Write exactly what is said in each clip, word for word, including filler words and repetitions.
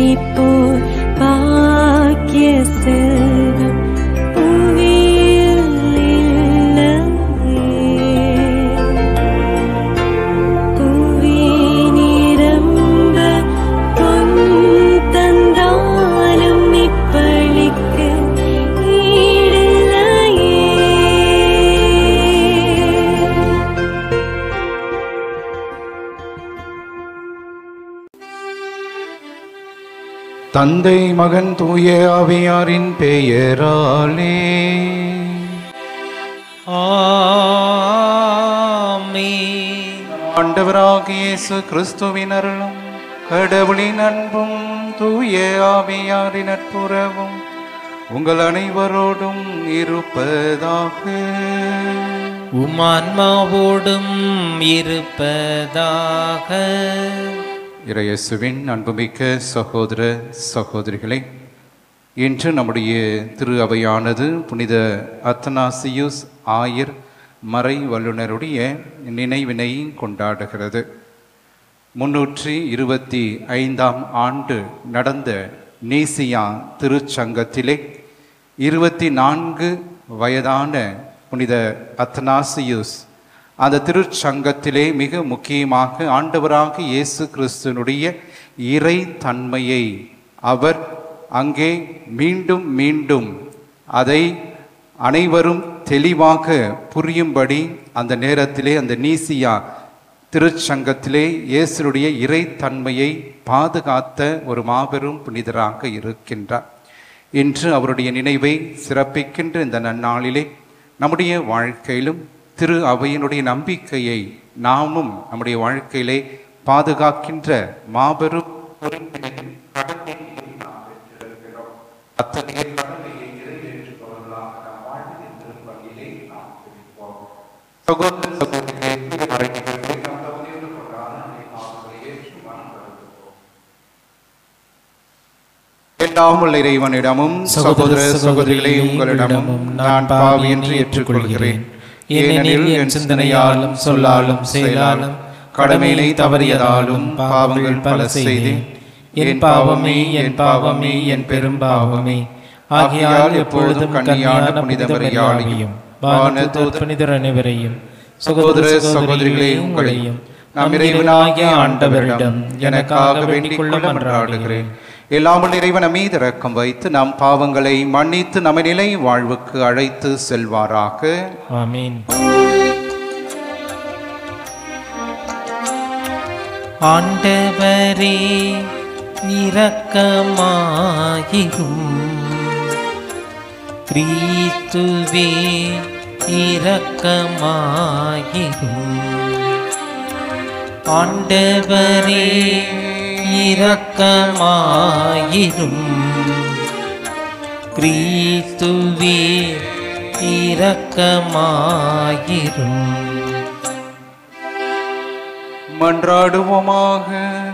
போல் பாக்கிய செல்வம் புவியில் இல்லையே. புவி நிரம்ப பொன் தந்தாலும் இப்பளிக்கு ஈடில்லையே. தந்தை மகன் தூய ஆவியாரின் பெயராலே ஆமென். ஆண்டவராகிய இயேசு கிறிஸ்துவின் அருளும் கடவுளின் அன்பும் தூய ஆவியாரின் நட்புறவும் உங்கள் அனைவரோடும் இருப்பதாக. உம் ஆன்மாவோடும் இருப்பதாக. இறையேசுவின் அன்புமிக்க சகோதர சகோதரிகளே, இன்று நம்முடைய திரு அவையானது புனித அத்தனாசியுஸ் ஆயர் மறை வல்லுனருடைய நினைவினை கொண்டாடுகிறது. முன்னூற்றி இருபத்தி ஐந்தாம் ஆண்டு நடந்த நீசியா திருச்சங்கத்திலே இருபத்தி நான்கு வயதான புனித அத்தனாசியுஸ் அந்த திருச்சங்கத்திலே மிக முக்கியமாக ஆண்டவராக இயேசு கிறிஸ்துனுடைய இறை தன்மையை அவர் அங்கே மீண்டும் மீண்டும் அதை அனைவரும் தெளிவாக புரியும்படி அந்த நேரத்திலே அந்த நீசியா திருச்சங்கத்திலே இயேசுனுடைய இறை தன்மையை பாதுகாத்த ஒரு மாபெரும் புனிதராக இருக்கின்றார். இன்று அவருடைய நினைவை சிறப்பிக்கின்ற இந்த நன்னாளிலே நம்முடைய வாழ்க்கையிலும் திரு அவையினுடைய நம்பிக்கையை நாமும் நம்முடைய வாழ்க்கையிலே பாதுகாக்கின்ற மாபெரும் அத்தகைய கடமையை நிறைவேற்றுபவர்களாக நாம் வாழ்வின் திருப்பணியிலே நாம் குறிப்போம். சகோதர சகோதரிகளே, எல்லாம் உள்ள இறைவனிடமும் சகோதர சகோதரிகளே உங்களிடமும் நான் பாவி என்று ஏற்றுக்கொள்கிறேன். ஏனெனில் என் சிந்தனையாலும் சொல்லாலும் செயலாலும் கடமையினை தவறியதாலும் பாவங்கள் பல செய்தேன். என் பாவமே என் பாவமே என் பெரும் பாவமே. ஆகையால் எப்பொழுதும் கன்னியான புனித மரியாதையும் புனிதர் அனைவரையும் சகோதர சகோதரிகளே உங்களையும் நம் இறைவனாகிய ஆண்டவரிடம் எனக்காக வேண்டிக் கொள்ள மன்றாடுகிறேன். எல்லாம் இறைவன் மீது இரக்கம் வைத்து நம் பாவங்களை மன்னித்து நம்ம நிலை வாழ்வுக்கு அழைத்து செல்வாராக. ஆமென். ஆண்டவரே இரக்கமாயிரும். கிறிஸ்துவே இரக்கமாயிரும். ஆண்டவரே இரக்கமாயிரும். கிறிஸ்துவே இரக்கமாயிரும். மன்றாடுவோமாக.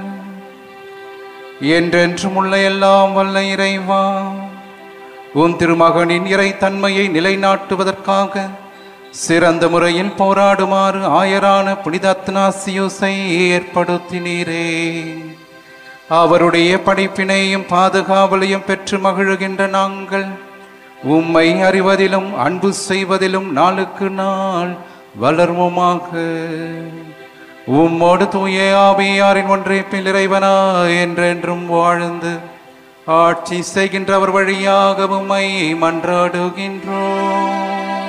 என்றென்றும் உள்ள எல்லாம் வல்ல இறைவா, உன் திருமகனின் இறை தன்மையை நிலைநாட்டுவதற்காக சிறந்த முறையில் போராடுமாறு ஆயரான புனித அத்தனாசியுஸை ஏற்படுத்தினீரே. அவருடைய படிப்பினையும் பாதுகாவலையும் பெற்று மகிழ்கின்ற நாங்கள் உம்மை அறிவதிலும் அன்பு செய்வதிலும் நாளுக்கு நாள் வளர்வோமாக. உம்மோடு தூய ஆவியாரின் ஒன்றைப்பில் இறைவனா என்றென்றும் வாழ்ந்து ஆட்சி செய்கின்றவர் வழியாக உம்மை மன்றாடுகின்றோம்.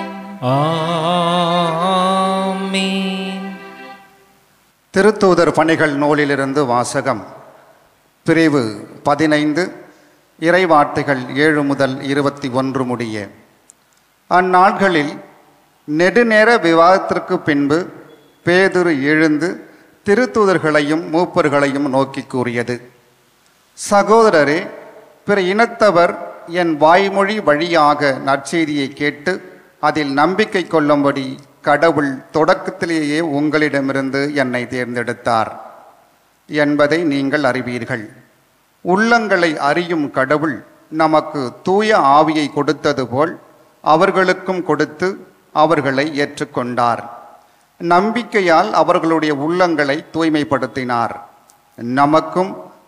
ஆமென். திருத்தூதர் பணிகள் நூலிலிருந்து வாசகம். பிரிவு பதினைந்து, இறைவார்த்தைகள் ஏழு முதல் இருபத்தி ஒன்று முடிய. அந்நாட்களில் நெடுநேர விவாதத்திற்கு பின்பு பேதுரு எழுந்து திருத்தூதர்களையும் மூப்பர்களையும் நோக்கி கூறியது: சகோதரரே, பிற இனத்தவர் என் வாய்மொழி வழியாக நற்செய்தியை கேட்டு அதில் நம்பிக்கை கொள்ளும்படி கடவுள் தொடக்கத்திலேயே உங்களிடமிருந்து என்னை தேர்ந்தெடுத்தார் என்பதை நீங்கள் அறிவீர்கள். உள்ளங்களை அறியும் கடவுள் நமக்கு தூய ஆவியை கொடுத்தது போல் அவர்களுக்கும் கொடுத்து அவர்களை ஏற்றுக்கொண்டார். நம்பிக்கையால் அவர்களுடைய உள்ளங்களை தூய்மைப்படுத்தினார். நமக்கும்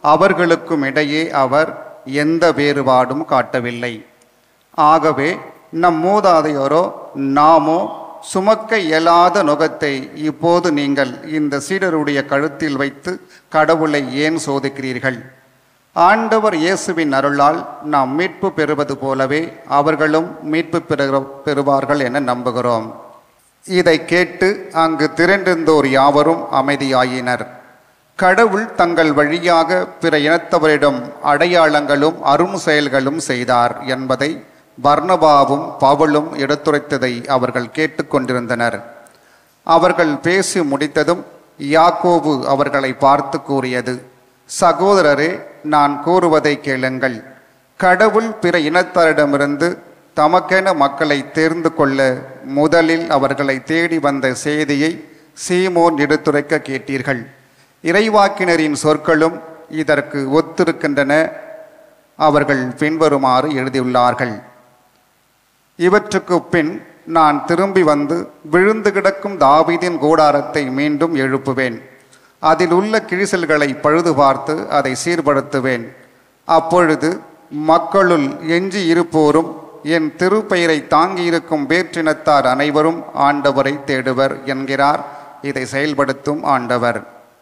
அவர்களுக்கும் இடையே அவர் எந்த வேறுபாடும் காட்டவில்லை. ஆகவே நம் மூதாதையோரோ நாமோ சுமக்க இயலாத நுகத்தை இப்போது நீங்கள் இந்த சீடருடைய கழுத்தில் வைத்து கடவுளை ஏன் சோதிக்கிறீர்கள்? ஆண்டவர் இயேசுவின் அருளால் நாம் மீட்பு பெறுவது போலவே அவர்களும் மீட்பு பெறு பெறுவார்கள் என நம்புகிறோம். இதை கேட்டு அங்கு திரண்டிருந்தோர் யாவரும் அமைதியாயினர். கடவுள் தங்கள் வழியாக பிற இனத்தவரிடம் அடையாளங்களும் அரும் செயல்களும் செய்தார் என்பதை பர்னபாவும் பவுலும் எடுத்துரைத்ததை அவர்கள் கேட்டுக்கொண்டிருந்தனர். அவர்கள் பேசி முடித்ததும் யாக்கோபு அவர்களை பார்த்து கூறியது, சகோதரரே, நான் கூறுவதை கேளுங்கள். கடவுள் பிற இனத்தாரிடமிருந்து தமக்கென மக்களை தேர்ந்து கொள்ள முதலில் அவர்களை தேடி வந்த செய்தியை சீமோன் எடுத்துரைக்க கேட்டீர்கள். இறைவாக்கினரின் சொற்களும் இதற்கு ஒத்திருக்கின்றன. அவர்கள் பின்வருமாறு எழுதியுள்ளார்கள். இவற்றுக்கு பின் நான் திரும்பி வந்து விழுந்து கிடக்கும் தாவீதின் கூடாரத்தை மீண்டும் எழுப்புவேன். அதில் உள்ள கிழிசல்களை பழுது பார்த்து அதை சீர்படுத்துவேன். அப்பொழுது மக்களுள் எஞ்சி இருப்போரும் என் திருப்பெயரை தாங்கியிருக்கும் வேற்றினத்தார் அனைவரும் ஆண்டவரை தேடுவர் என்கிறார் இதை செயல்படுத்தும் ஆண்டவர்.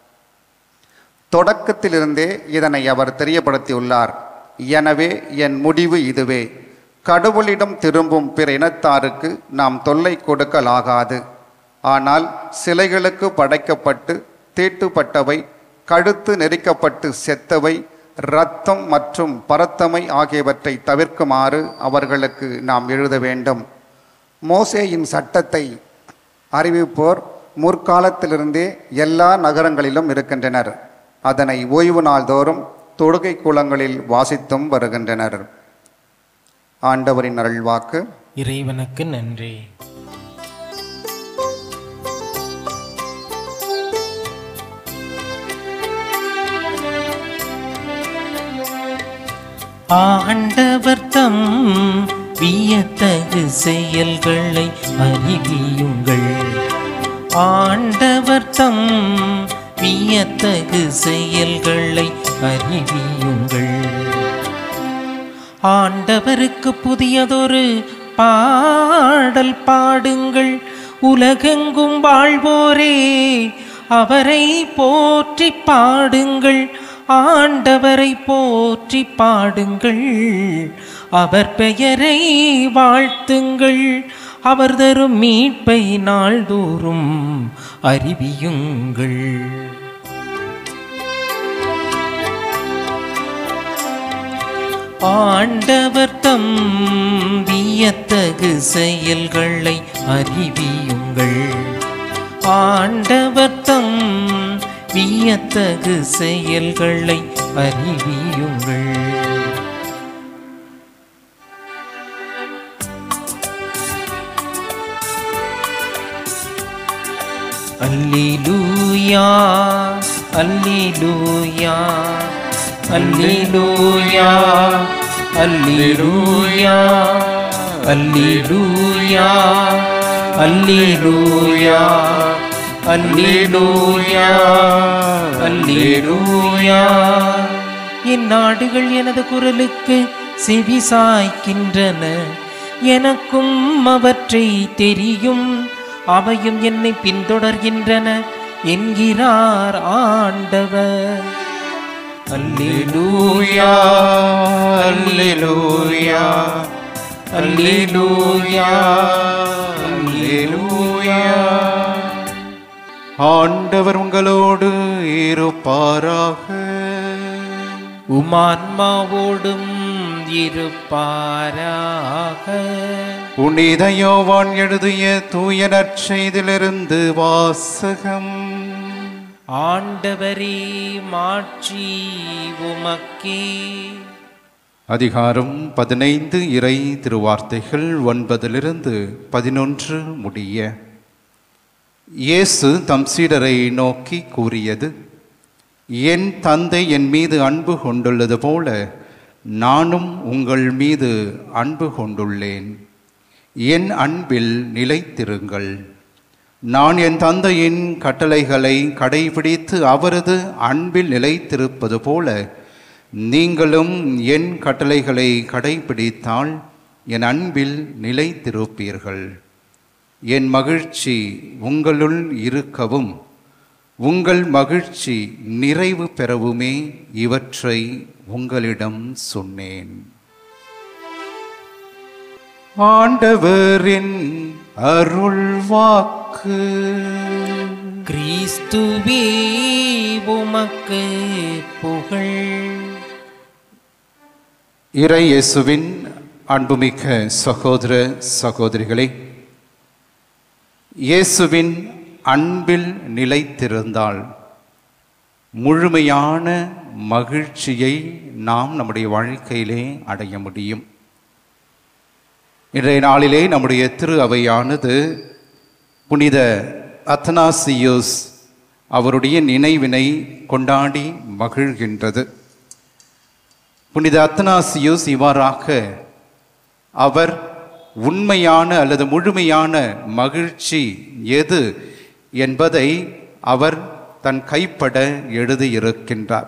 தொடக்கத்திலிருந்தே இதனை அவர் தெரியப்படுத்தியுள்ளார். எனவே என் முடிவு இதுவே: கடவுளிடம் திரும்பும் பிற இனத்தாருக்கு நாம் தொல்லை கொடுக்கலாகாது. ஆனால் சிலைகளுக்கு படைக்கப்பட்டு தீட்டுப்பட்டவை, கழுத்து நெரிக்கப்பட்டு செத்தவை, இரத்தம் மற்றும் பரத்தமை ஆகியவற்றை தவிர்க்குமாறு அவர்களுக்கு நாம் எழுத வேண்டும். மோசேயின் சட்டத்தை அறிவிப்போர் முற்காலத்திலிருந்தே எல்லா நகரங்களிலும் இருக்கின்றனர். அதனை ஓய்வு நாள்தோறும் தொழுகை கூலங்களில் வாசித்தும் வருகின்றனர். ஆண்டவரின் அருள்வாக்கு. இறைவனுக்கு நன்றி. ஆண்டவர் தம் வியத்தகு செயல்களை அறிவியுங்கள். ஆண்டவர் தம் வியத்தகு செயல்களை அறிவியுங்கள். ஆண்டவருக்கு புதியதொரு பாடல் பாடுங்கள். உலகெங்கும் வாழ்வோரே அவரை போற்றி பாடுங்கள். ஆண்டவரை போற்றி பாடுங்கள். அவர் பெயரை வாழ்த்துங்கள். அவர் தரும் மீட்பை நாள்தோறும் அறிவியுங்கள். ஆண்டவர் தம் வியத்தகு செயல்களை அறிவியுங்கள். ஆண்டவர் தம் வியத்தகு செயல்களை அறிவியுங்கள். அல்லேலூயா, அல்லேலூயா, அல்லேலூயா, அல்லேலூயா, அல்லேலூயா, அல்லேலூயா, அல்லேலூயா, அல்லேலூயா. என் நாடுகள் எனது குரலுக்கு செவி சாய்க்கின்றன. எனக்கும் அவற்றை தெரியும். அவையும் என்னை பின்தொடர்கின்றன என்கிறார் ஆண்டவர். அல்லேலூயா, அல்லேலூயா, அல்லேலூயா, அல்லேலூயா. ஆண்டவர் உங்களோடு இருப்பாராக. உமான்மாவோடும் இருப்பாராக. புனித யோவான் எழுதிய தூய நற்செய்தியிலிருந்து வாசகம். ஆண்டவரே, மாட்சி உமக்கே. அதிகாரம் பதினைந்து. இறை திருவார்த்தைகள் ஒன்பதிலிருந்து பதினொன்று முடிய. இயேசு தம் சீடரை நோக்கி கூறியது: என் தந்தை என் மீது அன்பு கொண்டுள்ளது போல நானும் உங்கள் மீது அன்பு கொண்டுள்ளேன். என் அன்பில் நிலைத்திருங்கள். நான் என் தந்தையின் கட்டளைகளை கடைபிடித்து அவரது அன்பில் நிலைத்திருப்பது போல நீங்களும் என் கட்டளைகளை கடைபிடித்தால் என் அன்பில் நிலைத்திருப்பீர்கள். என் மகிழ்ச்சி உங்களுள் இருக்கவும் உங்கள் மகிழ்ச்சி நிறைவு பெறவுமே இவற்றை உங்களிடம் சொன்னேன். ஆண்டவரின் அருள் வாக்கு. கிறிஸ்துவே உமக்கு புகழ். இறை இயேசுவின் அன்புமிக்க சகோதர சகோதரிகளே, இயேசுவின் அன்பில் நிலைத்திருந்தால் முழுமையான மகிழ்ச்சியை நாம் நம்முடைய வாழ்க்கையிலே அடைய முடியும். இன்றைய நாளிலே நம்முடைய திரு அவையானது புனித அத்தனாசியோஸ் அவருடைய நினைவினை கொண்டாடி மகிழ்கின்றது. புனித அத்தனாசியோஸ் இவ்வாறாக அவர் உண்மையான அல்லது முழுமையான மகிழ்ச்சி எது என்பதை அவர் தன் கைப்பட எழுதியிருக்கின்றார்.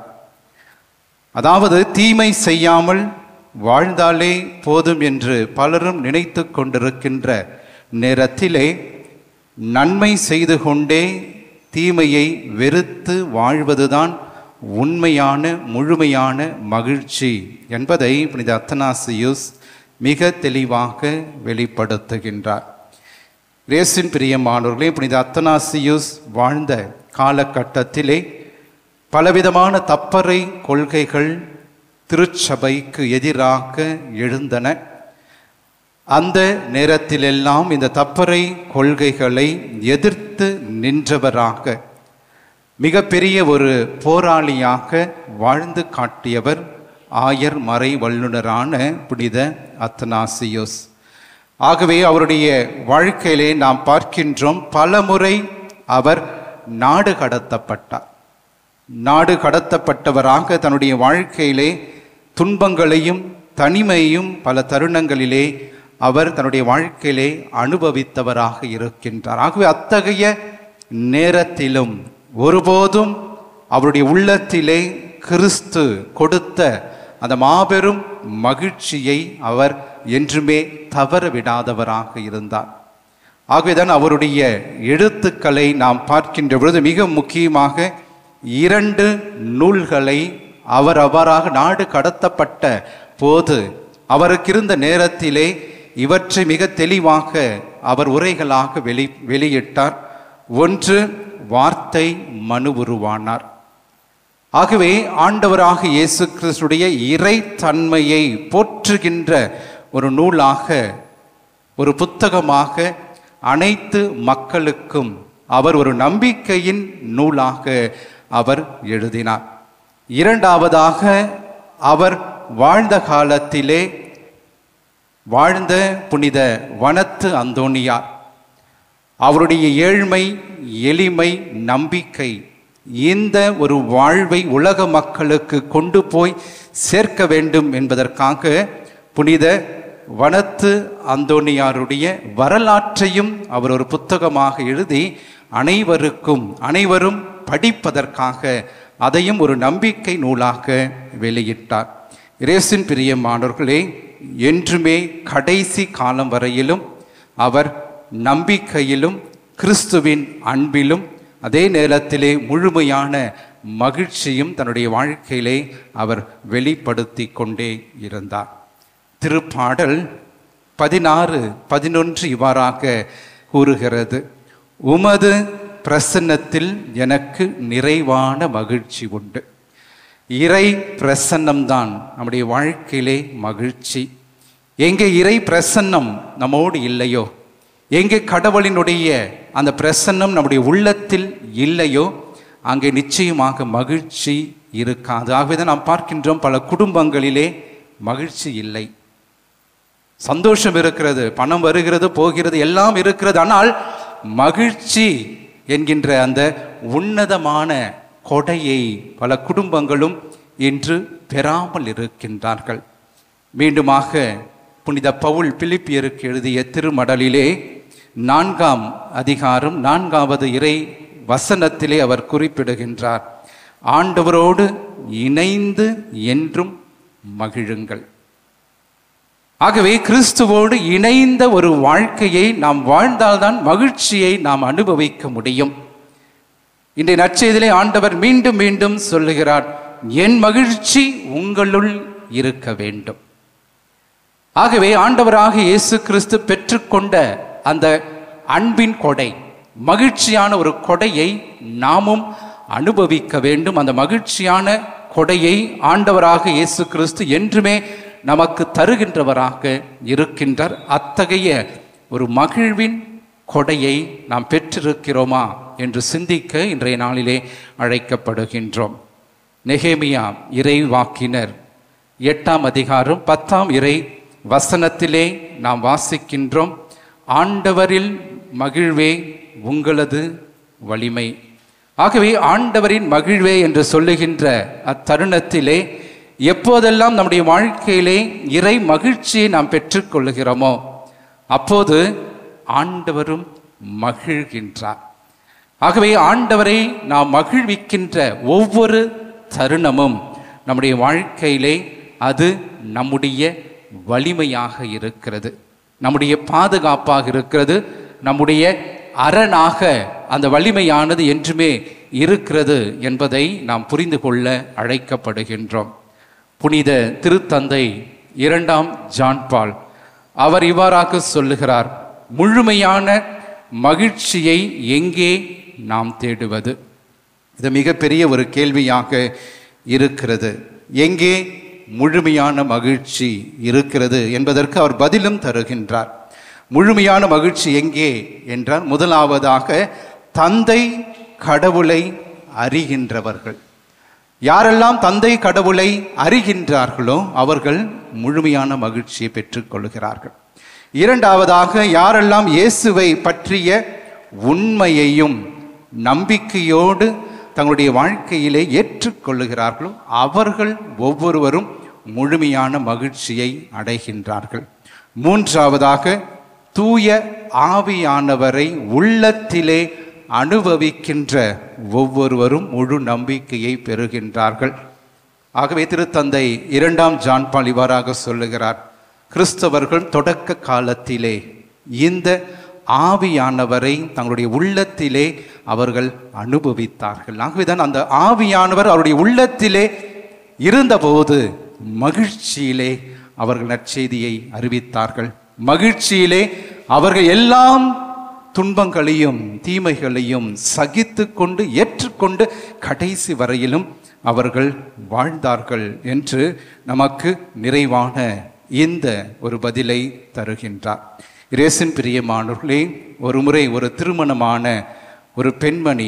அதாவது தீமை செய்யாமல் வாழ்ந்தாலே போதும் என்று பலரும் நினைத்து கொண்டிருக்கின்ற நேரத்திலே நன்மை செய்து கொண்டே தீமையை வெறுத்து வாழ்வதுதான் உண்மையான முழுமையான மகிழ்ச்சி என்பதை புனித அத்தனாசியோஸ் மிக தெளிவாக வெளிப்படுத்துகின்றார். இயேசுவின் பிரியமானவர்களே, புனித அத்தனாசியோஸ் வாழ்ந்த காலகட்டத்திலே பலவிதமான தப்பறை கொள்கைகள் திருச்சபைக்கு எதிராக எழுந்தன. அந்த நேரத்திலெல்லாம் இந்த தப்பறை கொள்கைகளை எதிர்த்து நின்றவராக மிகப்பெரிய ஒரு போராளியாக வாழ்ந்து காட்டியவர் ஆயர் மறை வல்லுனரான புனித அத்தனாசியோஸ். ஆகவே அவருடைய வாழ்க்கையிலே நாம் பார்க்கின்றோம், பல முறை அவர் நாடு கடத்தப்பட்டார். நாடு கடத்தப்பட்டவராக தன்னுடைய வாழ்க்கையிலே துன்பங்களையும் தனிமையையும் பல தருணங்களிலே அவர் தன்னுடைய வாழ்க்கையிலே அனுபவித்தவராக இருக்கின்றார். ஆகவே அத்தகைய நேரத்திலும் ஒருபோதும் அவருடைய உள்ளத்திலே கிறிஸ்து கொடுத்த அந்த மாபெரும் மகிழ்ச்சியை அவர் என்றுமே தவற விடாதவராக இருந்தார். ஆகவேதான் அவருடைய எழுத்துக்களை நாம் பார்க்கின்ற பொழுது மிக முக்கியமாக இரண்டு நூல்களை அவர் அவ்வாறாக நாடு கடத்தப்பட்ட போது அவருக்கு இருந்த நேரத்திலே இவற்றை மிக தெளிவாக அவர் உரைகளாக வெளி வெளியிட்டார். ஒன்று, வார்த்தை மனு உருவானார். ஆகவே ஆண்டவராக இயேசு கிறிஸ்துடைய இறை தன்மையை போற்றுகின்ற ஒரு நூலாக, ஒரு புத்தகமாக அனைத்து மக்களுக்கும் அவர் ஒரு நம்பிக்கையின் நூலாக அவர் எழுதினார். இரண்டாவதாக, அவர் வாழ்ந்த காலத்திலே வாழ்ந்த புனித வனத்து அந்தோணியார் அவருடைய ஏழ்மை, எளிமை, நம்பிக்கை இந்த ஒரு வாழ்வை உலக மக்களுக்கு கொண்டு போய் சேர்க்க வேண்டும் என்பதற்காக புனித வனத்து அந்தோணியாருடைய வரலாற்றையும் அவர் ஒரு புத்தகமாக எழுதி அனைவருக்கும் அனைவரும் படிப்பதற்காக அதையும் ஒரு நம்பிக்கை நூலாக வெளியிட்டார். இயேசுவின் பிரியமானவர்களே, என்றுமே கடைசி காலம் வரையிலும் அவர் நம்பிக்கையிலும் கிறிஸ்துவின் அன்பிலும் அதே நேரத்திலே முழுமையான மகிழ்ச்சியும் தன்னுடைய வாழ்க்கையிலே அவர் வெளிப்படுத்தி கொண்டே இருந்தார். திருப்பாடல் பதினாறு பதினொன்று இவ்வாறாக கூறுகிறது, உமது பிரசன்னத்தில் எனக்கு நிறைவான மகிழ்ச்சி உண்டு. இறை பிரசன்னம்தான் நம்முடைய வாழ்க்கையிலே மகிழ்ச்சி. எங்கே இறை பிரசன்னம் நம்மோடு இல்லையோ, எங்கே கடவுளினுடைய அந்த பிரசன்னம் நம்முடைய உள்ளத்தில் இல்லையோ, அங்கே நிச்சயமாக மகிழ்ச்சி இருக்காது. ஆகவே நாம் பார்க்கின்றோம், பல குடும்பங்களிலே மகிழ்ச்சி இல்லை. சந்தோஷம் இருக்கிறது, பணம் வருகிறது போகிறது, எல்லாம் இருக்கிறது, ஆனால் மகிழ்ச்சி என்கின்ற அந்த உன்னதமான கொடையை பல குடும்பங்களும் இன்று பெறாமல் இருக்கின்றார்கள். மீண்டுமாக புனித பவுல் பிலிப்பியருக்கு எழுதிய திருமடலிலே நான்காம் அதிகாரம் நான்காவது இறை வசனத்திலே அவர் குறிப்பிடுகின்றார், ஆண்டவரோடு இணைந்து என்றும் மகிழுங்கள். ஆகவே கிறிஸ்துவோடு இணைந்த ஒரு வாழ்க்கையை நாம் வாழ்ந்தால்தான் மகிழ்ச்சியை நாம் அனுபவிக்க முடியும். இன்றைய நற்செய்தியிலே ஆண்டவர் மீண்டும் மீண்டும் சொல்லுகிறார், என் மகிழ்ச்சி உங்களுள் இருக்க வேண்டும். ஆகவே ஆண்டவராக இயேசு கிறிஸ்து பெற்றுக்கொண்ட அந்த அன்பின் கொடை, மகிழ்ச்சியான ஒரு கொடையை நாமும் அனுபவிக்க வேண்டும். அந்த மகிழ்ச்சியான கொடையை ஆண்டவராக இயேசு கிறிஸ்து என்றுமே நமக்கு தருகின்றவராக இருக்கின்றார். அத்தகைய ஒரு மகிழ்வின் கொடையை நாம் பெற்றிருக்கிறோமா என்று சிந்திக்க இன்றைய நாளிலே அழைக்கப்படுகின்றோம். நெகேமியா இறை வாக்கினர் எட்டாம் அதிகாரம் பத்தாம் இறை வசனத்திலே நாம் வாசிக்கின்றோம், ஆண்டவரில் மகிழ்வே உங்களது வலிமை. ஆகவே ஆண்டவரின் மகிழ்வே என்று சொல்லுகின்ற அத்தருணத்திலே எப்போதெல்லாம் நம்முடைய வாழ்க்கையிலே இறை மகிழ்ச்சியை நாம் பெற்றுக்கொள்கிறோமோ அப்போது ஆண்டவரும் மகிழ்கின்றார். ஆகவே ஆண்டவரை நாம் மகிழ்விக்கின்ற ஒவ்வொரு தருணமும் நம்முடைய வாழ்க்கையிலே அது நம்முடைய வலிமையாக இருக்கிறது, நம்முடைய பாதுகாப்பாக இருக்கிறது, நம்முடைய அரணாக அந்த வலிமையானது என்றுமே இருக்கிறது என்பதை நாம் புரிந்து கொள்ள அழைக்கப்படுகின்றோம். புனித திருத்தந்தை இரண்டாம் ஜான் பால் அவர் இவ்வாறாக சொல்லுகிறார், முழுமையான மகிழ்ச்சியை எங்கே நாம் தேடுவது? இது மிகப்பெரிய ஒரு கேள்வியாக இருக்கிறது. எங்கே முழுமையான மகிழ்ச்சி இருக்கிறது என்பதற்கு அவர் பதிலும் தருகின்றார். முழுமையான மகிழ்ச்சி எங்கே என்றால், முதலாவதாக தந்தை கடவுளை அறிகின்றவர்கள். யாரெல்லாம் தந்தை கடவுளை அறிகின்றார்களோ அவர்கள் முழுமையான மகிழ்ச்சியை பெற்றுக்கொள்கிறார்கள். இரண்டாவதாக யாரெல்லாம் இயேசுவை பற்றிய உண்மையையும் நம்பிக்கையோடு தங்களுடைய வாழ்க்கையிலே ஏற்றுக்கொள்ளுகிறார்களோ அவர்கள் ஒவ்வொருவரும் முழுமையான மகிழ்ச்சியை அடைகின்றார்கள். மூன்றாவதாக தூய ஆவியானவரை உள்ளத்திலே அனுபவிக்கின்ற ஒவ்வொருவரும் முழு நம்பிக்கையை பெறுகின்றார்கள். ஆகவே திருத்தந்தை இரண்டாம் ஜான் பால் இவ்வாறாக சொல்லுகிறார், கிறிஸ்தவர்கள் தொடக்க காலத்திலே இந்த ஆவியானவரை தங்களுடைய உள்ளத்திலே அவர்கள் அனுபவித்தார்கள். ஆகவேதான் அந்த ஆவியானவர் அவருடைய உள்ளத்திலே இருந்தபோது மகிழ்ச்சியிலே அவர்கள் நற்செய்தியை அறிவித்தார்கள். மகிழ்ச்சியிலே அவர்கள் எல்லாம் துன்பங்களையும் தீமைகளையும் சகித்து கொண்டு ஏற்றுக்கொண்டு கடைசி வரையிலும் அவர்கள் வாழ்ந்தார்கள் என்று நமக்கு நிறைவான இந்த ஒரு பதிலை தருகின்றார். இயேசுவின் பிரியமானவர்களே, ஒரு முறை ஒரு திருமணமான ஒரு பெண்மணி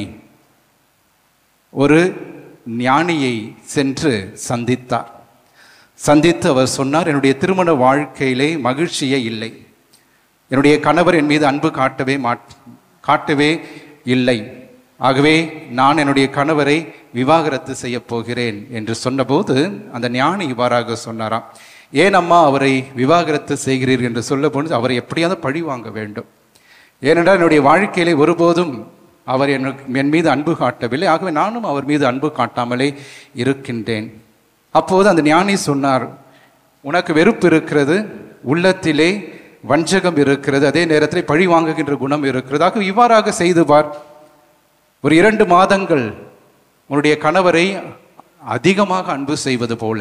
ஒரு ஞானியை சென்று சந்தித்தார். சந்தித்து அவர் சொன்னார், என்னுடைய திருமண வாழ்க்கையிலே மகிழ்ச்சியே இல்லை, என்னுடைய கணவர் என் மீது அன்பு காட்டவே மாட் காட்டவே இல்லை, ஆகவே நான் என்னுடைய கணவரை விவாகரத்து செய்ய போகிறேன் என்று சொன்னபோது அந்த ஞானி இவ்வாறாக சொன்னாராம், ஏன் அம்மா அவரை விவாகரத்து செய்கிறீர்கள் என்று சொல்ல போது அவரை எப்படியாவது பழி வாங்க வேண்டும், ஏனென்றால் என்னுடைய வாழ்க்கையிலே ஒருபோதும் அவர் எனக்கு என் மீது அன்பு காட்டவில்லை, ஆகவே நானும் அவர் மீது அன்பு காட்டாமலே இருக்கின்றேன். அப்போது அந்த ஞானி சொன்னார், உனக்கு வெறுப்பு இருக்கிறது, உள்ளத்திலே வஞ்சகம் இருக்கிறது, அதே நேரத்தில் பழி வாங்குகின்ற குணம் இருக்கிறது, ஆக இவ்வாறாக செய்து பார், ஒரு இரண்டு மாதங்கள் உன்னுடைய கணவரை அதிகமாக அன்பு செய்வது போல,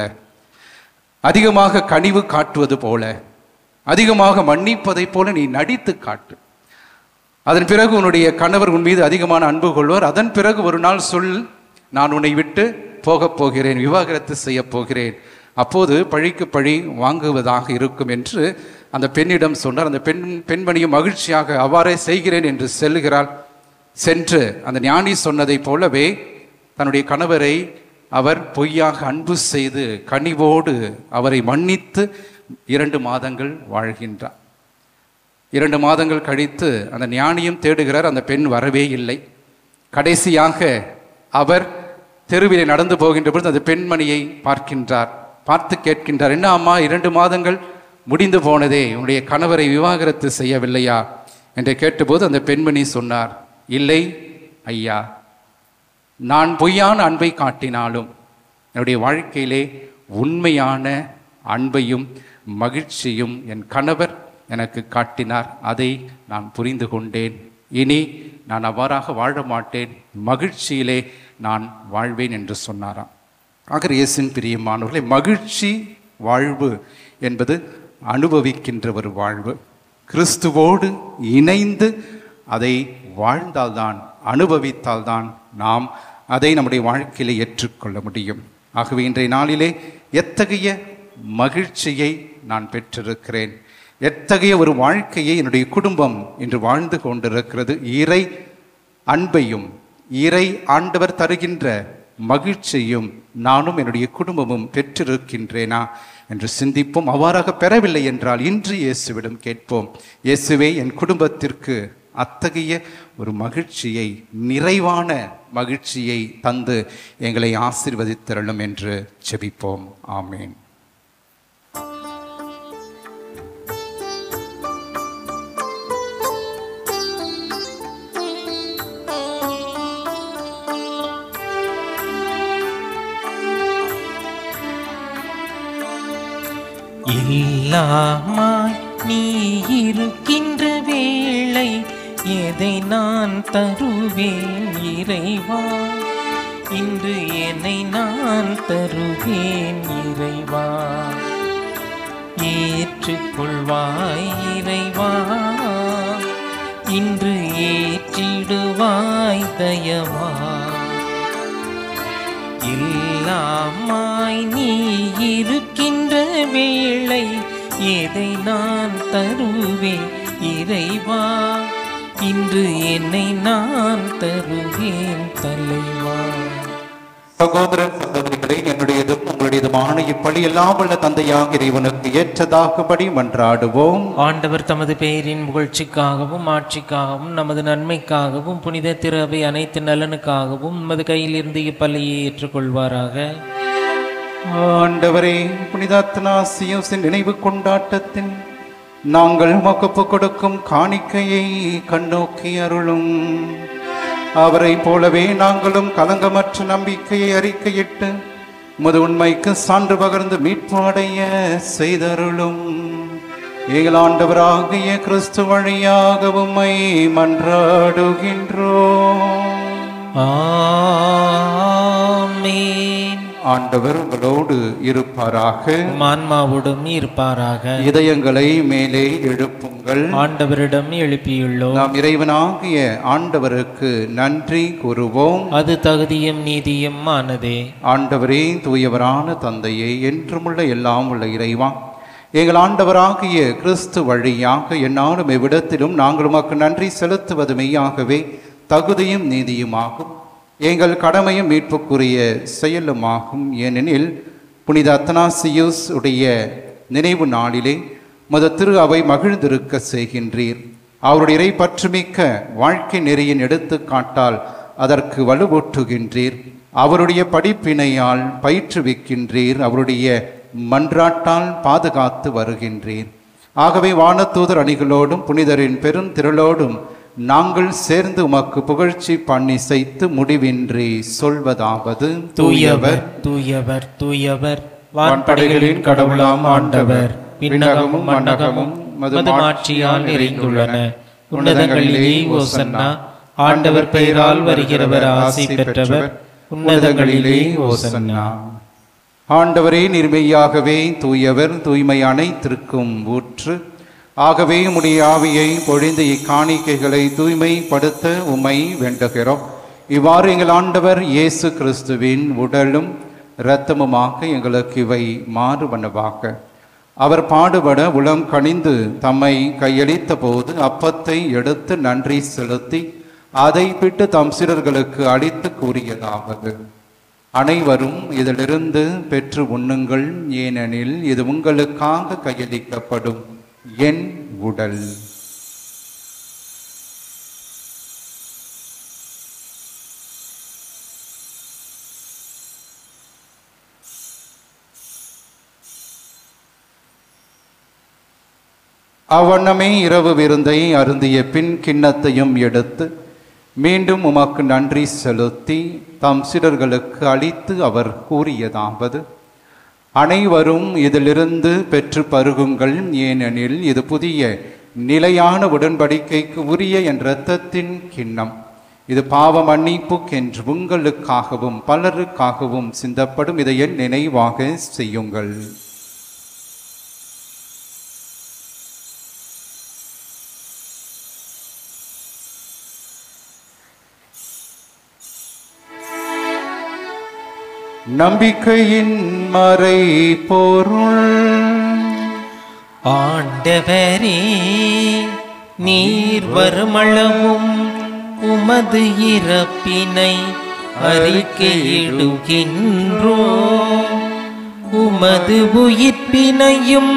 அதிகமாக கனிவு காட்டுவது போல, அதிகமாக மன்னிப்பதை போல நீ நடித்து காட்டு, அதன் பிறகு உன்னுடைய கணவர் உன் மீது அதிகமான அன்பு கொள்வார், அதன் பிறகு ஒரு நாள் சொல், நான் உன்னை விட்டு போகப் போகிறேன், விவாகரத்து செய்ய போகிறேன், அப்போது பழிக்கு பழி வாங்குவதாக இருக்கும் என்று அந்த பெண்ணிடம் சொன்னார். அந்த பெண் பெண்மணியும் மகிழ்ச்சியாக அவ்வாறே செய்கிறேன் என்று செல்லுகிறாள். சென்று அந்த ஞானி சொன்னதை போலவே தன்னுடைய கணவரை அவர் பொய்யாக அன்பு செய்து கனிவோடு அவரை மன்னித்து இரண்டு மாதங்கள் வாழ்கின்றார். இரண்டு மாதங்கள் கழித்து அந்த ஞானியும் தேடுகிறார், அந்த பெண் வரவே இல்லை. கடைசியாக அவர் தெருவிலே நடந்து போகின்ற பொழுது அந்த பெண்மணியை பார்க்கின்றார். பார்த்து கேட்கின்றார், என்ன அம்மா, இரண்டு மாதங்கள் முடிந்து போனதே, உன்னுடைய கணவரை விவாகரத்து செய்யவில்லையா என்று கேட்டபோது அந்த பெண்மணி சொன்னார், இல்லை ஐயா, நான் பொய்யான அன்பை காட்டினாலும் என்னுடைய வாழ்க்கையிலே உண்மையான அன்பையும் மகிழ்ச்சியும் என் கணவர் எனக்கு காட்டினார். அதை நான் புரிந்து கொண்டேன். இனி நான் அவ்வாறாக வாழ மாட்டேன், மகிழ்ச்சியிலே நான் வாழ்வேன் என்று சொன்னாராம். ஆக இயேசுவின் பிரியமானவர்களே, மகிழ்ச்சி வாழ்வு என்பது அனுபவிக்கின்ற ஒரு வாழ்வு. கிறிஸ்துவோடு இணைந்து அதை வாழ்ந்தால்தான், அனுபவித்தால்தான் நாம் அதை நம்முடைய வாழ்க்கையிலே ஏற்றுக்கொள்ள முடியும். ஆகவே இன்றைய நாளிலே எத்தகைய மகிழ்ச்சியை நான் பெற்றிருக்கிறேன், எத்தகைய ஒரு வாழ்க்கையை என்னுடைய குடும்பம் இன்று வாழ்ந்து கொண்டிருக்கிறது, இறை அன்பையும் இறை ஆண்டவர் தருகின்ற மகிழ்ச்சியும் நானும் என்னுடைய குடும்பமும் பெற்றிருக்கின்றேனா என்று சிந்திப்போம். அவ்வாறாக பெறவில்லை என்றால் இன்று இயேசுவிடம் கேட்போம், இயேசுவே என் குடும்பத்திற்கு அத்தகைய ஒரு மகிழ்ச்சியை, நிறைவான மகிழ்ச்சியை தந்து எங்களை ஆசீர்வதித்தருளும் என்று ஜெபிப்போம். ஆமேன். எல்லாமாய் நீ இருக்கின்ற வேளை எதை நான் தருவேன் இறைவா, இன்று என்னை நான் தருவேன் இறைவா. ஏற்றுக்கொள்வாய் இறைவா, இன்று ஏற்றிடுவாய் தயவா. எல்லாமாய் நீ இருக்கின்ற வேளை எதை நான் தருவேன் இறைவா, இன்று என்னை நான் தருவேன் தலைவா. சகோதர சகோதரிகளை, என்னுடையதும் உங்களுடையதுமான இப்படி எல்லாம் உள்ள தந்தையாக இறைவனுக்கு ஏற்றதாகும்படி மன்றாடுவோம். ஆண்டவர் தமது பெயரின் புகழ்ச்சிக்காகவும் ஆட்சிக்காகவும் நமது நன்மைக்காகவும் புனித திரு அவை அனைத்து நலனுக்காகவும் நமது கையில் இருந்து இப்பள்ளியை ஏற்றுக்கொள்வாராக. ஆண்டவரே, புனித அத்தனாசியோஸின் நினைவு கொண்டாட்டத்தில் நாங்கள் மொக்கப்பு கொடுக்கும் காணிக்கையை கண்ணோக்கி அருளும். அவரை போலவே நாங்களும் கலங்கமற்ற நம்பிக்கையை அறிக்கையிட்டு முது உண்மைக்கு சான்று பகர்ந்து மீட்பு அடைய செய்தருளும். எங்கள் ஆண்டவராகிய கிறிஸ்து வழியாக உம்மை மன்றாடுகின்றோம். ஆமென். ஆண்டவர் உங்களோடு இருப்பாராக, ஆன்மாவோடும் இருப்பாராக. இதயங்களை மேலே எழுப்புங்கள். ஆண்டவரிடம் எழுப்பியுள்ளோம். நாம் இறைவனாகிய ஆண்டவருக்கு நன்றி கூறுவோம். அது தகுதியும் நீதியும் ஆனதே. ஆண்டவரே, தூயவரான தந்தையே, என்றுமுள்ள எல்லாம் உள்ள இறைவா, எங்கள் ஆண்டவராகிய கிறிஸ்து வழியாக எந்நாளும் எவ்விடத்திலும் நாங்கள் உமக்கு நன்றி செலுத்துவது மெய்யாகவே தகுதியும் நீதியுமாகும், எங்கள் கடமையும் மீட்புக்குரிய செயலுமாகும். ஏனெனில் புனித அத்தனாசியூஸ் உடைய நினைவு நாளிலே முத திரு அவை மகிழ்ந்திருக்க செய்கின்றீர். அவருடைய இறை பற்றுமிக்க வாழ்க்கை நெறியின் எடுத்துக்காட்டால் அதற்கு வலுவூட்டுகின்றீர். அவருடைய படிப்பினையால் பயிற்றுவிக்கின்றீர். அவருடைய மன்றாட்டால் பாதுகாத்து வருகின்றீர். ஆகவே வானதூதர் அணிகளோடும் புனிதரின் பெரும் திரளோடும் நாங்கள் சேர்ந்து உமக்கு புகழ்ச்சி பண்ணி செய்து முடிவின்றி சொல்வதாவது: தூயவர் தூயவர் தூயவர், வான்படைகளின் கடவுளாம் ஆண்டவர், விண்ணகமும் மண்ணகமும் மது மாட்சியால் நிறைந்துள்ளன. உன்னதங்களிலே ஓசன்னா. ஆண்டவர் பெயரால் வருகிறவர் ஆசி பெற்றவர், உன்னதங்களிலே ஓசன்னா. ஆண்டவரே, நிர்மையாகவே தூயவர், தூய்மை அனைத்திற்கும் ஊற்று. ஆகவே உம்முடைய ஆவியை பொழிந்து இக்காணிக்கைகளை தூய்மைப்படுத்த உம்மை வேண்டுகிறோம். இவ்வாறு எங்கள் ஆண்டவர் இயேசு கிறிஸ்துவின் உடலும் இரத்தமுமாக எங்களுக்கு இவை மாறுவனவாக. அவர் பாடுபட உளம் கனிந்து தம்மை கையளித்த போது அப்பத்தை எடுத்து நன்றி செலுத்தி அதை பிட்டு தம் சீடர்களுக்கு அளித்து கூறியதாவது: அனைவரும் இதிலிருந்து பெற்று உண்ணுங்கள், ஏனெனில் இது உங்களுக்காக கையளிக்கப்படும் என் உடல். அவ்வண்ணமே இரவு விருந்தை அருந்திய பின் கிண்ணத்தையும் எடுத்து மீண்டும் உமக்கு நன்றி செலுத்தி தம் சீடர்களுக்கு அளித்து அவர் கூறியதாவது: அனைவரும் இதிலிருந்து பெற்று பருகுங்கள், ஏனெனில் இது புதிய நிலையான உடன்படிக்கைக்கு உரிய என் இரத்தத்தின் கிண்ணம். இது பாவ மன்னிப்புக்கென்று உங்களுக்காகவும் பலருக்காகவும் சிந்தப்படும். இதை என் நினைவாக செய்யுங்கள். நம்பிக்கையின் மறை பொருள். ஆண்டவரே, நீர் வருமளவும் உமது இறப்பினை அறிக்கையிடுகின்றோம், உமது உயிர்ப்பினையும்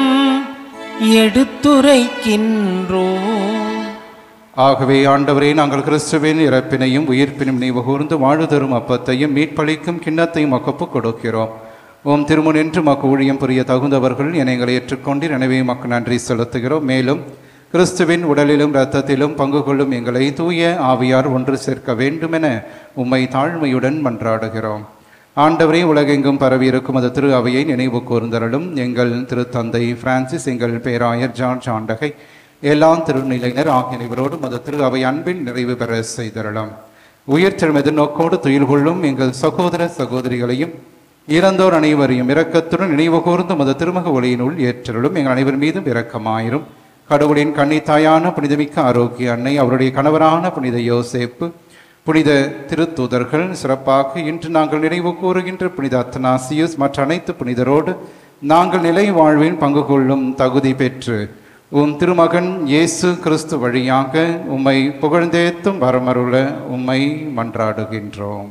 எடுத்துரைக்கின்றோம். ஆகவே ஆண்டவரே, நாங்கள் கிறிஸ்துவின் இறப்பினையும் உயிர்ப்பினும் நினைவு கூர்ந்து வாழ்வு தரும் அப்பத்தையும் மீட்பளிக்கும் கிண்ணத்தையும் மக்கப்பு கொடுக்கிறோம். ஓம் திருமுன் என்று மக்கு ஊழியம் புரிய தகுந்தவர்கள் என எங்களை ஏற்றுக்கொண்டு எனவே மக்கு நன்றி செலுத்துகிறோம். மேலும் கிறிஸ்துவின் உடலிலும் இரத்தத்திலும் பங்கு கொள்ளும் எங்களை தூய ஆவியார் ஒன்று சேர்க்க வேண்டுமென உம்மை தாழ்மையுடன் மன்றாடுகிறோம். ஆண்டவரே, உலகெங்கும் பரவி இருக்கும் அது திரு அவையை நினைவு கூர்ந்தருளும். எங்கள் திருத்தந்தை பிரான்சிஸ், எங்கள் பேராயர் ஜார்ஜ் ஆண்டகை, எல்லா திருநிலையினர் ஆகியவரோடும் அது திரு அவை அன்பின் நிறைவு பெற செய்தருளும். உயிர்த்தெழும் எதிர்நோக்கோடு துயில் கொள்ளும் எங்கள் சகோதர சகோதரிகளையும் இறந்தோர் அனைவரையும் இரக்கத்துடன் நினைவு கூர்ந்து மத திருமக ஒளியினுள் ஏற்றருளும். எங்கள் அனைவர் மீதும் இரக்கமாயிரும். கடவுளின் கன்னித்தாயான புனிதமிக்க ஆரோக்கிய அன்னை, அவருடைய கணவரான புனித யோசேப்பு, புனித திருத்தூதர்கள், சிறப்பாக இன்று நாங்கள் நினைவு கூறுகின்ற புனித அத்தனாசியுஸ் மற்ற அனைத்து புனிதரோடு நாங்கள் நிலை வாழ்வில் பங்கு கொள்ளும் தகுதி பெற்று உம் திருமகன் இயேசு கிறிஸ்து வழியாக உம்மை புகழ்ந்தேத்தும் வரமருள உம்மை மன்றாடுகின்றோம்.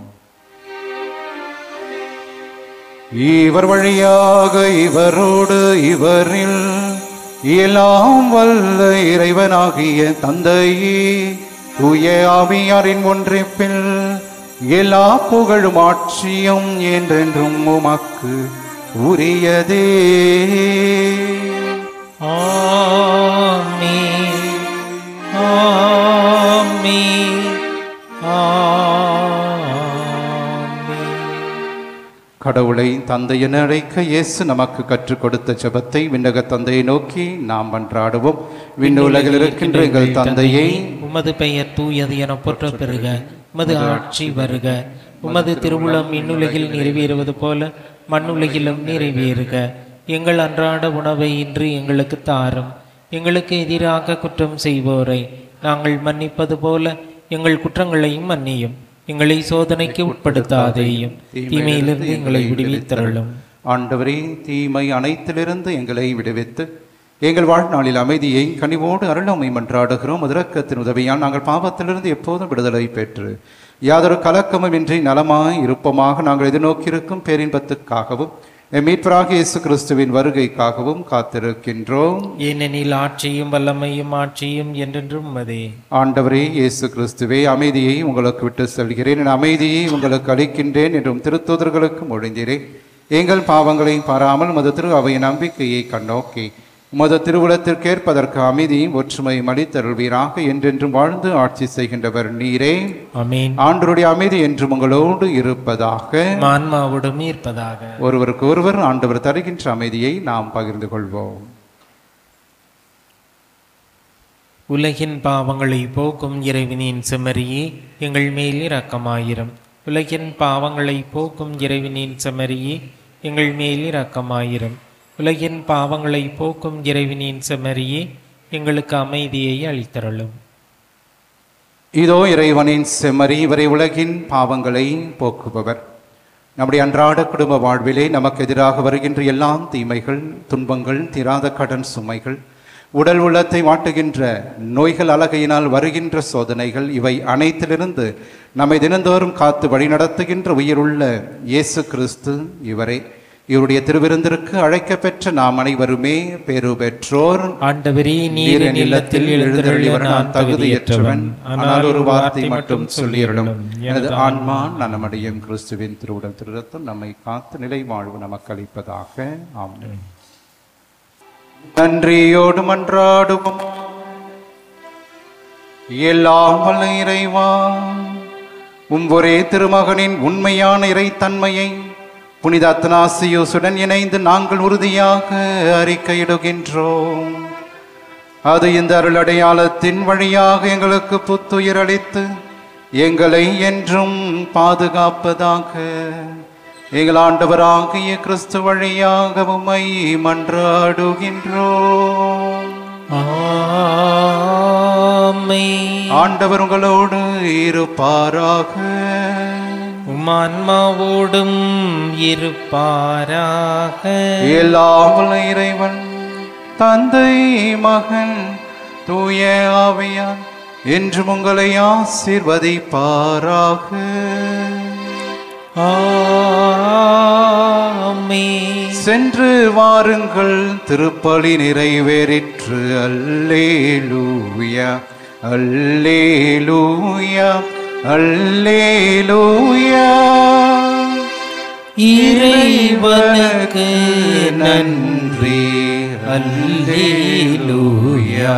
இவர் வழியாக இவரோடு இவரில் எல்லாம் வல்ல இறைவனாகிய தந்தையே, தூய ஆவியாரின் ஒன்றிப்பில் எல்லா புகழும் ஆட்சியும் என்றென்றும் உமக்கு உரியதே. ஆமென், ஆமென், ஆமென். கடவுளை தந்தை என அழைக்க இயேசு நமக்கு கற்றுக் கொடுத்த ஜெபத்தை விண்ணக தந்தையை நோக்கி நாம் மன்றாடுவோம். விண்ணுலகில் இருக்கின்ற எங்கள் தந்தையை, உமது பெயர் தூயது என போற்ற பெறுக, உமது ஆட்சி வருக, உமது திருவுளம் விண்ணுலகில் நிறைவேறுவது போல மண்ணுலகிலும் நிறைவேறுக. எங்கள் அன்றாட உணவை இன்று எங்களுக்கு தாரும். எங்களுக்கு எதிராக குற்றம் செய்வோரை நாங்கள் மன்னிப்பது போல எங்கள் குற்றங்களையும் மன்னியும். எங்களை சோதனைக்கு உட்படுத்தாதேயும், தீமையிலிருந்து எங்களை விடுவித்தருளும். ஆண்டவரே, தீமை அனைத்திலிருந்து எங்களை விடுவித்து எங்கள் வாழ்நாளில் அமைதியை கனிவோடு அருளமை மன்றாடுகிறோம். இரக்கத்தின் உதவியால் நாங்கள் பாவத்திலிருந்து எப்போதும் விடுதலை பெற்று யாதொரு கலக்கமும் இன்றி நலமாய் இருப்பமாக நாங்கள் எதிர்நோக்கியிருக்கும் பேரின்பத்துக்காகவும் மீட்பராக இயேசு கிறிஸ்துவின் வருகைக்காகவும் காத்திருக்கின்றோம். ஏனெனில் ஆட்சியும் வல்லமையும் ஆட்சியும் என்றென்றும் உமதே. ஆண்டவரே இயேசு கிறிஸ்துவே, அமைதியை உங்களுக்கு விட்டு செல்கிறேன், என் அமைதியை உங்களுக்கு அளிக்கின்றேன் என்றும் திருத்தூதர்களுக்கு மொழிந்தீரே. எங்கள் பாவங்களை பாராமல் உமது திரு அவையின் நம்பிக்கையை கண்ணோக்கி உமது திருவுளத்திற்கேற்பதற்கு அமைதியும் ஒற்றுமையும் அளித்தருள்வீராக. என்றென்றும் வாழ்ந்து ஆட்சி செய்கின்றவர் நீரே. ஆமென். ஆண்டவருடைய அமைதி என்றும் உங்களோடு இருப்பதாக, ஆன்மாவோடும் இருப்பதாக. ஒருவருக்கு ஒருவர் ஆண்டவர் தருகின்ற அமைதியை நாம் பகிர்ந்து கொள்வோம். உலகின் பாவங்களை போக்கும் இறைவனின் செம்மறியே, எங்கள் மேல் இரக்கமாயிரும். உலகின் பாவங்களை போக்கும் இறைவனின் செம்மறியே, எங்கள் மேல் இரக்கமாயிரும். உலகின் பாவங்களை போக்கும் இறைவனின் செம்மறியே, எங்களுக்கு அமைதியை அளித்தருளும். இதோ இறைவனின் செம்மறி, இவரை உலகின் பாவங்களை போக்குபவர். நம்முடைய அன்றாட குடும்ப வாழ்விலே நமக்கு எதிராக வருகின்ற எல்லா தீமைகள், துன்பங்கள், தீராத கடன் சுமைகள், உடல் உள்ளத்தை வாட்டுகின்ற நோய்கள், அலகையினால் வருகின்ற சோதனைகள், இவை அனைத்திலிருந்து நம்மை தினந்தோறும் காத்து வழிநடத்துகின்ற உயிருள்ள இயேசு கிறிஸ்து இவரே. இவருடைய திருவிருந்திற்கு அழைக்க பெற்ற நாம் அனைவருமே பேறு பெற்றோர். ஆண்டவரே, நீர் என் இல்லத்தில் எழுந்தருளியவர், நான் தகுதியற்றவன். ஆனால் ஒரு வார்த்தை மட்டும் சொல்லியருளும், எனது ஆன்மா நலமடையும். கிறிஸ்துவின் திருவுடல் திருரத்தம் நம்மை காத்து நிலை வாழ்வு நமக்கு அளிப்பதாக. ஆமென். நன்றியோடு மன்றாடுவோம். எல்லாம் வல்ல இறைவா, உம் ஒரே திருமகனின் உண்மையான இறைத்தன்மையை புனித அத்தனாசியோசுடன் இணைந்து நாங்கள் உறுதியாக அறிக்கையிடுகின்றோம். அது இந்த அருள் அடையாளத்தின் வழியாக எங்களுக்கு புத்துயிர் அளித்து எங்களை என்றும் பாதுகாப்பதாக. எங்கள் ஆண்டவராகிய கிறிஸ்து வழியாக உம்மை மன்றாடுகின்றோம். ஆமென். ஆண்டவர் உங்களோடு இருப்பாராக. உம் ஆன்மாவோடும் இருப்பாராக. எல்லாம் வல்ல இறைவன் தந்தை மகன் தூய ஆவியார் என்றும் உங்களை ஆசீர்வதிப்பாராக. ஆமென். சென்று வாருங்கள், திருப்பலி நிறைவேறிற்று. அல்லேலூயா அல்லேலூயா அல்லேலூயா. இறைவனுக்கு நன்றி. அல்லேலூயா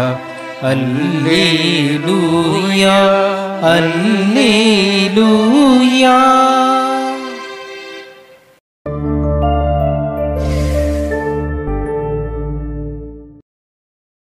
அல்லேலூயா அல்லேலூயா.